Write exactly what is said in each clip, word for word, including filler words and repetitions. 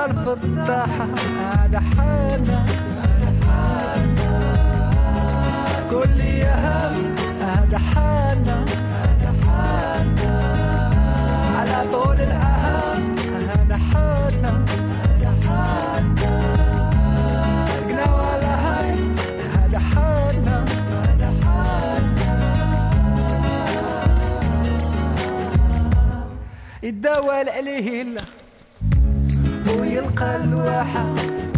الفضاحة هذا حالنا كل يهم هذا حالنا على طول الأهم هذا حالنا قنا ولا هيت هذا حالنا يتداول عليه الله ويلقى الواحة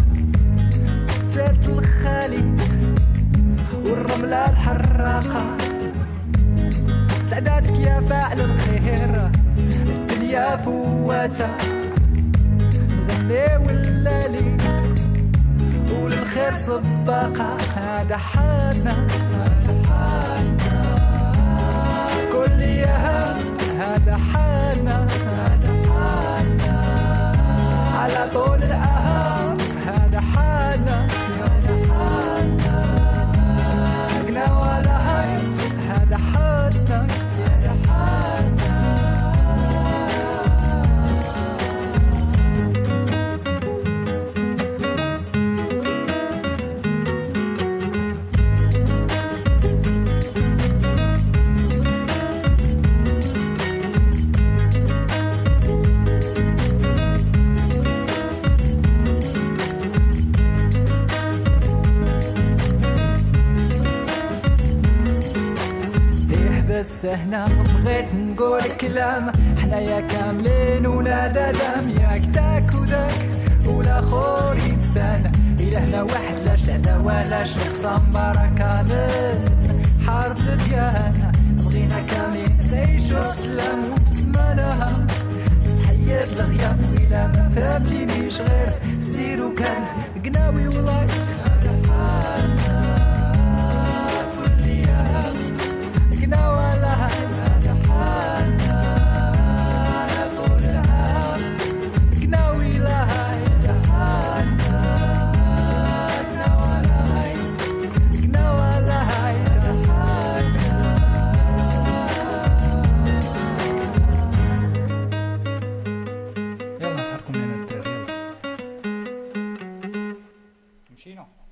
جات الخالي والرملة الحراقة سعداتك يا فاعل الخير الدنيا فواتة نغني واللالي وللخير سباقة هذا حالنا كل يهم هذا حالنا على طول الأهم هذا حالنا قنا ولا هيت هذا حالنا بس هنا بغيت نقول كلام حنايا كاملين ولاد ادم ياك داك وداك ولا خور يتسانى إلا هنا واحد لاش لعنا ولاش نقسم بركان حرب ديالنا بغينا كاملين نعيشو بسلام وبسمانها صحيت الغياب وإلا ما فهمتينيش غير سيرو كان قناوي ولايت هذا حالنا كل يوم قنا ولا هذا حالنا على طول العام قناوي لا هذا حالنا قنا ولا هيت قنا ولا هذا حالنا يلا نتحركوا من هنا الدراري يلا مشينا